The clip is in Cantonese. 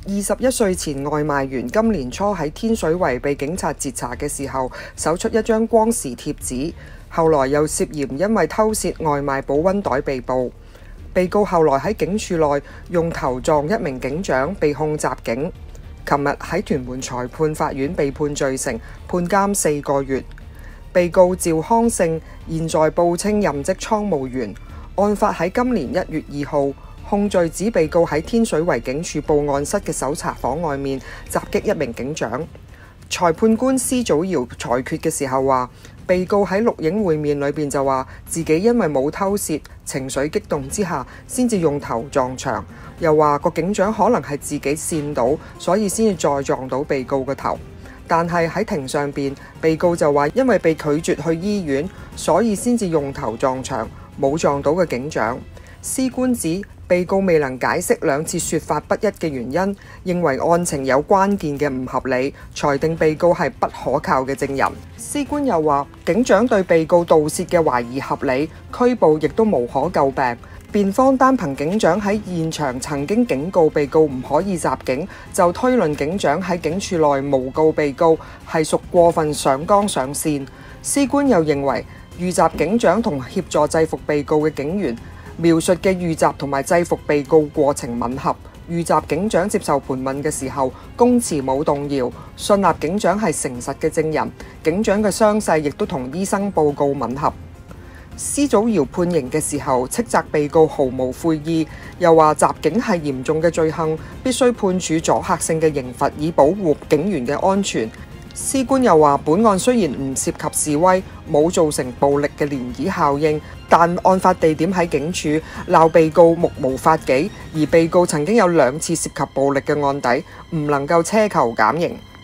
21歲前外賣員今年初喺天水圍被警察截查嘅時候，搜出一張光時貼紙，後來又涉嫌因為偷竊外賣保溫袋被捕。被告後來喺警署內用頭撞一名警長，被控襲警。琴日喺屯門裁判法院被判罪成，判監4個月。被告趙康勝現在報稱任職倉務員，案發喺今年1月2號。控罪指被告喺天水圍警署報案室嘅搜查房外面襲擊一名警長。裁判官施祖堯裁決嘅時候話，被告喺錄影會面裏邊就話自己因為冇偷竊，情緒激動之下先至用頭撞牆，又話個警長可能係自己跣到，所以先至再撞到被告個頭。但係喺庭上邊，被告就話因為被拒絕去醫院，所以先至用頭撞牆，冇撞到個警長。司官指被告未能解釋2次說法不一嘅原因，認為案情有關鍵嘅唔合理，裁定被告係不可靠嘅證人。司官又話，警長對被告盜竊嘅懷疑合理，拘捕亦都無可詬病。辯方單憑警長喺現場曾經警告被告唔可以襲警，就推論警長喺警署內誣告被告係屬過分上綱上線。司官又認為，遇襲警長同協助制服被告嘅警員描述嘅遇襲同埋制服被告過程吻合，遇襲警長接受盤問嘅時候，供詞冇動搖，信納警長係誠實嘅證人，警長嘅傷勢亦都同醫生報告吻合。施祖堯判刑嘅時候，斥責被告毫無悔意，又話襲警係嚴重嘅罪行，必須判處阻嚇性嘅刑罰，以保護警員嘅安全。司官又話，本案雖然唔涉及示威，冇造成暴力嘅漣漪效應，但案發地點喺警署，鬧被告目無法紀，而被告曾經有2次涉及暴力嘅案底，唔能夠奢求減刑。